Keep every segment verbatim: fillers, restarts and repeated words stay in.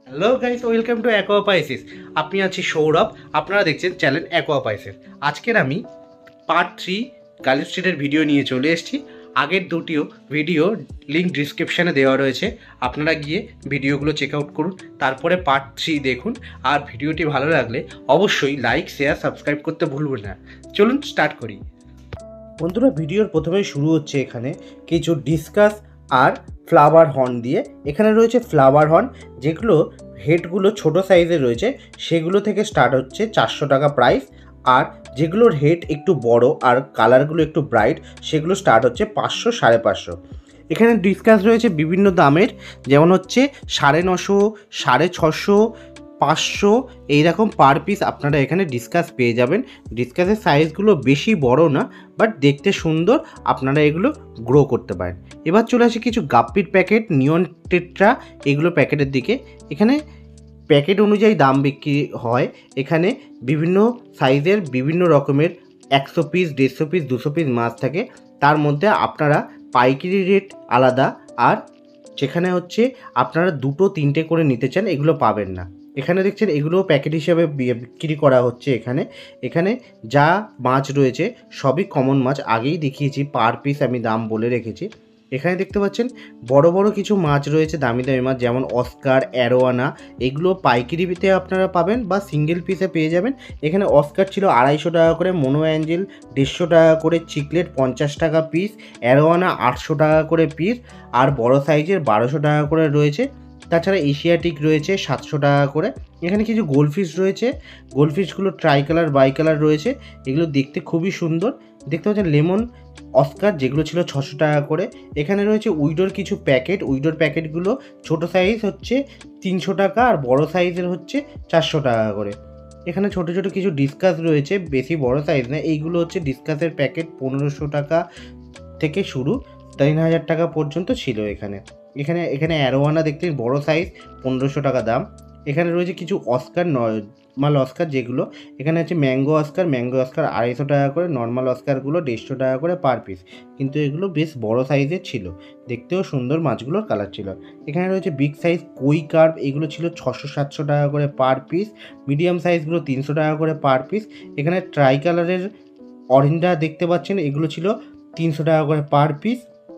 Hello guys, welcome to Aquapisces. আপনি আছি সৌরভ, আপনারা দেখছেন চ্যানেল অ্যাকোয়াপাইসিস। আজকের আমি পার্ট থ্রি গার্ল স্ট্রিটের ভিডিও নিয়ে চলে এসেছি। আগের দুটিও ভিডিও লিঙ্ক ডিসক্রিপশানে দেওয়া রয়েছে, আপনারা গিয়ে ভিডিওগুলো চেক আউট করুন, তারপরে পার্ট থ্রি দেখুন। আর ভিডিওটি ভালো লাগলে অবশ্যই লাইক, শেয়ার, সাবস্ক্রাইব করতে ভুলবেন না। চলুন স্টার্ট করি। বন্ধুরা, ভিডিওর প্রথমেই শুরু হচ্ছে এখানে কিছু ডিসকাস আর ফ্লাওয়ার হর্ন দিয়ে। এখানে রয়েছে ফ্লাওয়ার হর্ন, যেগুলো হেডগুলো ছোট সাইজের রয়েছে, সেগুলো থেকে স্টার্ট হচ্ছে চারশো টাকা প্রাইস। আর যেগুলোর হেড একটু বড় আর কালারগুলো একটু ব্রাইট, সেগুলো স্টার্ট হচ্ছে পাঁচশো, সাড়ে পাঁচশো। এখানে ডিসকাস রয়েছে বিভিন্ন দামের, যেমন হচ্ছে সাড়ে নশো, সাড়ে ছশো, পাঁচশো, এইরকম পার পিস আপনারা এখানে ডিসকাস পেয়ে যাবেন। ডিসকাসের সাইজগুলো বেশি বড় না, বাট দেখতে সুন্দর, আপনারা এগুলো গ্রো করতে পারেন। এবার চলে আসে কিছু গাপ্পির প্যাকেট, নিয়ন টেট্রা, এগুলো প্যাকেটের দিকে। এখানে প্যাকেট অনুযায়ী দাম বিক্রি হয়। এখানে বিভিন্ন সাইজের বিভিন্ন রকমের একশো পিস, দেড়শো পিস, দুশো পিস মাছ থাকে। তার মধ্যে আপনারা পাইকারি রেট আলাদা, আর যেখানে হচ্ছে আপনারা দুটো তিনটে করে নিতে চান, এগুলো পাবেন না। এখানে দেখছেন এগুলো প্যাকেট হিসাবে বিক্রি করা হচ্ছে। এখানে এখানে যা মাছ রয়েছে সবই কমন মাছ, আগেই দেখিয়েছি, পার পিস আমি দাম বলে রেখেছি। এখানে দেখতে পাচ্ছেন বড় বড় কিছু মাছ রয়েছে, দামি দামি মাছ, যেমন অস্কার, অ্যারোয়ানা, এগুলো পাইকারিতে আপনারা পাবেন বা সিঙ্গেল পিসে পেয়ে যাবেন। এখানে অস্কার ছিল আড়াইশো টাকা করে, মোনো অ্যাঞ্জেল দেড়শো টাকা করে, চিকলেট পঞ্চাশ টাকা পিস, অ্যারোয়ানা আটশো টাকা করে পিস, আর বড় সাইজের বারোশো টাকা করে রয়েছে। তাছাড়া এশিয়াটিক রয়েছে সাতশো টাকা করে। এখানে কিছু গোল্ডফিশ রয়েছে, গোল্ডফিশগুলো ট্রাই কালার, বাই কালার রয়েছে, এগুলো দেখতে খুবই সুন্দর। দেখতে পাচ্ছেন লেমন অস্কার, যেগুলো ছিল ছশো টাকা করে। এখানে রয়েছে উইডোর কিছু প্যাকেট, উইডোর প্যাকেটগুলো ছোট সাইজ হচ্ছে তিনশো টাকা, আর বড় সাইজের হচ্ছে চারশো টাকা করে। এখানে ছোট ছোট কিছু ডিসকাস রয়েছে, বেশি বড় সাইজ না, এইগুলো হচ্ছে ডিসকাসের প্যাকেট, পনেরোশো টাকা থেকে শুরু, তিন হাজার টাকা পর্যন্ত ছিল এখানে। এখানে এখানে অ্যারোয়ানা দেখতে বড় সাইজ, পনেরোশো টাকা দাম। এখানে রয়েছে কিছু অস্কার, নর্মাল অস্কার, যেগুলো এখানে আছে ম্যাঙ্গো অস্কার, ম্যাঙ্গো অস্কার আড়াইশো টাকা করে, নর্মাল অস্কারগুলো দেড়শো টাকা করে পার পিস, কিন্তু এগুলো বেশ বড় সাইজের ছিল, দেখতেও সুন্দর, মাছগুলোর কালার ছিল। এখানে রয়েছে বিগ সাইজ কই কার্প, এগুলো ছিল ছশো সাতশো টাকা করে পার পিস, মিডিয়াম সাইজগুলো তিনশো টাকা করে পার পিস। এখানে ট্রাই কালারের অরেঞ্জা দেখতে পাচ্ছেন, এগুলো ছিল তিনশো টাকা করে পার পিস।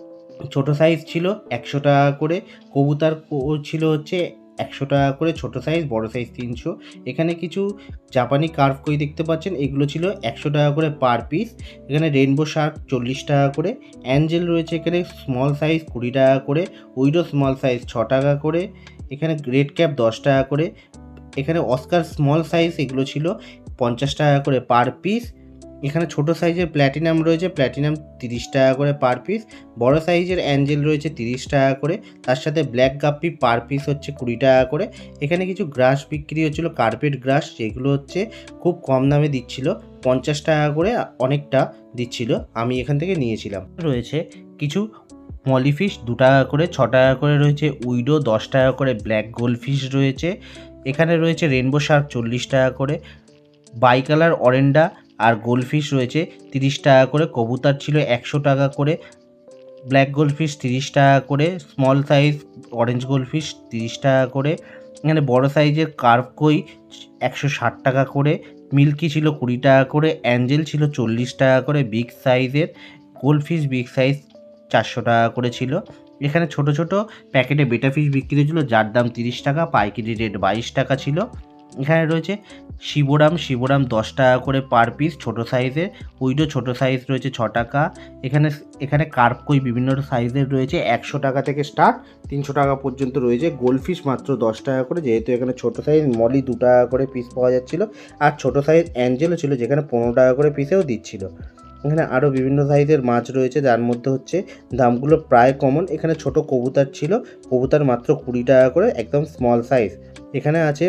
ছোট সাইজ ছিল একশো টাকা করে, কবুতর ছিল হচ্ছে একশো টাকা করে ছোট সাইজ, বড় সাইজ তিনশো। এখানে কিছু জাপানি কার্ভ কই দেখতে পাচ্ছেন, এগুলো ছিল একশো টাকা করে পার পিস। এখানে রেনবো শার্ক চল্লিশ টাকা করে, অ্যাঞ্জেল রয়েছে এখানে স্মল সাইজ কুড়ি টাকা করে, উইডো স্মল সাইজ ছ টাকা করে, এখানে রেড ক্যাপ দশ টাকা করে। এখানে অস্কার স্মল সাইজ, এগুলো ছিল পঞ্চাশ টাকা করে পার পিস। এখানে ছোট সাইজের প্ল্যাটিনাম রয়েছে, প্ল্যাটিনাম তিরিশ টাকা করে পার পিস। বড় সাইজের অ্যাঞ্জেল রয়েছে তিরিশ টাকা করে, তার সাথে ব্ল্যাক গাপ্পি পার পিস হচ্ছে কুড়ি টাকা করে। এখানে কিছু গ্রাস বিক্রি হচ্ছিলো, কার্পেট গ্রাস, যেগুলো হচ্ছে খুব কম দামে দিচ্ছিল, পঞ্চাশ টাকা করে অনেকটা দিচ্ছিল, আমি এখান থেকে নিয়েছিলাম। রয়েছে কিছু মলিফিশ দু টাকা করে, ছ টাকা করে রয়েছে উইডো, দশ টাকা করে ব্ল্যাক গোল্ডফিশ রয়েছে। এখানে রয়েছে রেনবো শার্ক চল্লিশ টাকা করে, বাই কালার অরেন্ডা আর গোল্ডফিশ রয়েছে তিরিশ টাকা করে, কবুতর ছিল একশো টাকা করে, ব্ল্যাক গোল্ডফিশ তিরিশ টাকা করে, স্মল সাইজ অরেঞ্জ গোল্ডফিশ তিরিশ টাকা করে। এখানে বড় সাইজের কার্ভ কই একশো ষাট টাকা করে, মিল্কি ছিল কুড়ি টাকা করে, অ্যাঞ্জেল ছিল চল্লিশ টাকা করে, বিগ সাইজের গোল্ডফিশ বিগ সাইজ চারশো টাকা করে ছিল। এখানে ছোট ছোট প্যাকেটে বেটা ফিশ বিক্রি হয়েছিল, যার দাম তিরিশ টাকা, পাইকারি রেট বাইশ টাকা ছিল। এখানে রয়েছে শিবোরাম, শিবোরাম দশ টাকা করে পার পিস, ছোট সাইজের, উইডো ছোট সাইজ রয়েছে ছ টাকা। এখানে এখানে কার্প কই বিভিন্ন সাইজের রয়েছে, একশো টাকা থেকে স্টার্ট, তিনশো টাকা পর্যন্ত রয়েছে। গোল্ডফিশ মাত্র দশ টাকা করে, যেহেতু এখানে ছোট সাইজ মলি দু টাকা করে পিস পাওয়া যাচ্ছিলো, আর ছোট সাইজ অ্যাঞ্জেলও ছিল, যেখানে পনেরো টাকা করে পিসেও দিচ্ছিল। এখানে আরও বিভিন্ন সাইজের মাছ রয়েছে, যার মধ্যে হচ্ছে দামগুলো প্রায় কমন। এখানে ছোট কবুতর ছিল, কবুতর মাত্র কুড়ি টাকা করে, একদম স্মল সাইজ। এখানে আছে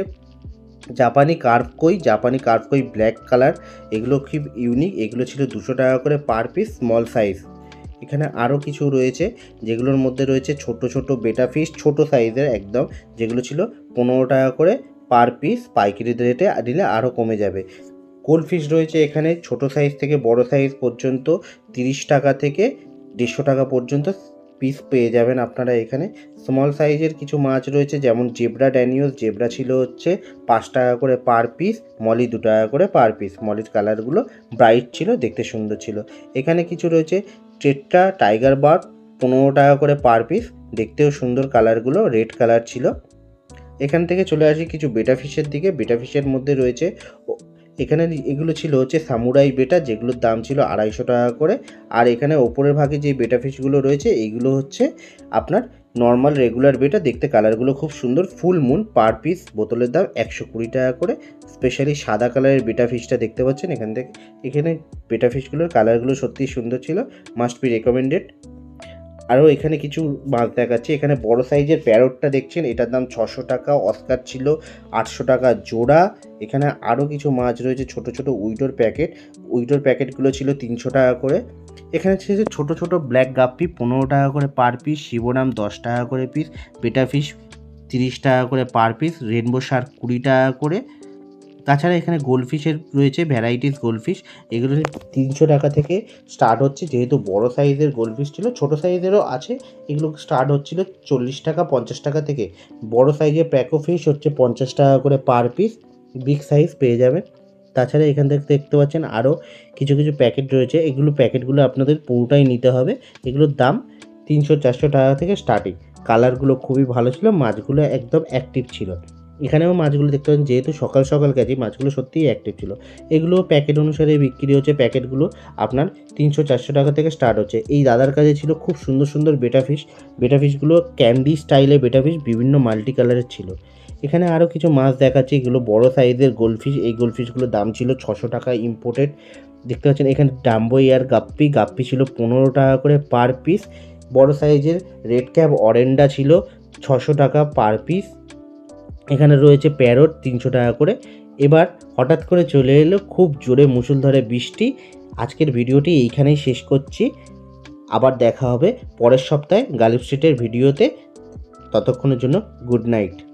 জাপানি কার্ভ কই, জাপানি কার্ভ কই ব্ল্যাক কালার, এগুলো খুব ইউনিক, এগুলো ছিল দুশো টাকা করে পার পিস, স্মল সাইজ। এখানে আরও কিছু রয়েছে, যেগুলোর মধ্যে রয়েছে ছোট ছোট বেটা ফিশ, ছোট সাইজের একদম, যেগুলো ছিল পনেরো টাকা করে পার পিস, পাইকারি রেটে দিলে আরও কমে যাবে। গোল্ডফিশ রয়েছে এখানে ছোট সাইজ থেকে বড় সাইজ পর্যন্ত, তিরিশ টাকা থেকে দেড়শো টাকা পর্যন্ত পিস পেয়ে যাবেন আপনারা এখানে। স্মল সাইজের কিছু মাছ রয়েছে, যেমন জেব্রা ড্যানিয়স। জেব্রা ছিল হচ্ছে পাঁচ টাকা করে পার পিস, মলি দু টাকা করে পার পিস। মলির কালারগুলো ব্রাইট ছিল, দেখতে সুন্দর ছিল। এখানে কিছু রয়েছে টেট্রা টাইগার বার্ড, পনেরো টাকা করে পার পিস, দেখতেও সুন্দর, কালারগুলো রেড কালার ছিল। এখান থেকে চলে আসি কিছু বেটা ফিশের দিকে। বেটা ফিশের মধ্যে রয়েছে এখানে এগুলো ছিল হচ্ছে সামুরাই বেটা, যেগুলোর দাম ছিল আড়াইশো টাকা করে। আর এখানে ওপরের ভাগে যে বেটা ফিশগুলো রয়েছে এইগুলো হচ্ছে আপনার নর্মাল রেগুলার বেটা, দেখতে কালারগুলো খুব সুন্দর। ফুল মুন পার পিস বোতলের দাম একশো কুড়ি টাকা করে। স্পেশালি সাদা কালারের বেটা ফিশটা দেখতে পাচ্ছেন এখান থেকে। এখানে বেটা ফিশগুলোর কালারগুলো সত্যিই সুন্দর ছিল, মাস্ট বি রেকমেন্ডেড। আরও এখানে কিছু মাছ দেখাচ্ছে। এখানে বড় সাইজের প্যারটটা দেখছেন, এটার দাম ছশো টাকা। অস্কার ছিল আটশো টাকা জোড়া। এখানে আরও কিছু মাছ রয়েছে, ছোট ছোট উইডোর প্যাকেট। উইডোর প্যাকেটগুলো ছিল তিনশো টাকা করে। এখানে ছিল ছোট ছোট ব্ল্যাক গাপ্পি, পনেরো টাকা করে পার পিস। শিবনাম দশ টাকা করে পিস। বেটা ফিশ তিরিশ টাকা করে পার পিস। রেনবো শার্ক কুড়ি টাকা করে। তাছাড়া এখানে গোল্ডফিশের রয়েছে ভ্যারাইটিস গোল্ডফিশ, এগুলো তিনশো টাকা থেকে স্টার্ট হচ্ছে। যেহেতু বড় সাইজের গোল্ডফিশ ছিল, ছোট সাইজেরও আছে, এগুলো স্টার্ট হচ্ছিল চল্লিশ টাকা পঞ্চাশ টাকা থেকে। বড় সাইজের প্যাকো ফিশ হচ্ছে পঞ্চাশ টাকা করে পার পিস, বিগ সাইজ পেয়ে যাবেন। তাছাড়া এখান থেকে দেখতে পাচ্ছেন আরও কিছু কিছু প্যাকেট রয়েছে, এগুলো প্যাকেটগুলো আপনাদের পুরোটাই নিতে হবে। এগুলোর দাম তিনশো চারশো টাকা থেকে স্টার্টিং। কালারগুলো খুবই ভালো ছিল, মাছগুলো একদম অ্যাক্টিভ ছিল। এখানেও মাছগুলো দেখতে পাচ্ছেন, যেহেতু সকাল সকাল গেছি, মাছগুলো সত্যিই অ্যাক্টিভ ছিল। এগুলো প্যাকেট অনুসারে বিক্রি হচ্ছে, প্যাকেটগুলো আপনার তিনশো চারশো টাকা থেকে স্টার্ট হচ্ছে। এই দাদার কাছে ছিল খুব সুন্দর সুন্দর বেটা ফিশ। বেটা ফিশগুলো ক্যান্ডি স্টাইলে বেটা ফিশ, বিভিন্ন মাল্টি কালারের ছিল। এখানে আরও কিছু মাছ দেখাচ্ছি, এগুলো বড় সাইজের গোল্ডফিশ। এই গোল্ডফিশগুলোর দাম ছিল ছশো টাকা ইম্পোর্টেড, দেখতে পাচ্ছেন। এখানে ডাম্বো ইয়ার গাপ্পি, গাপ্পি ছিল পনেরো টাকা করে পার পিস। বড় সাইজের রেড ক্যাপ অরেন্ডা ছিল ছশো টাকা পার পিস। এখানে রয়েছে প্যারট তিনশো টাকা করে। এবার হঠাৎ করে চলে এলো খুব জোরে মুষলধারে বৃষ্টি। আজকের ভিডিওটি এইখানেই শেষ করছি, আবার দেখা হবে পরের সপ্তাহে গালিব স্ট্রিটের ভিডিওতে। ততক্ষণের জন্য গুড নাইট।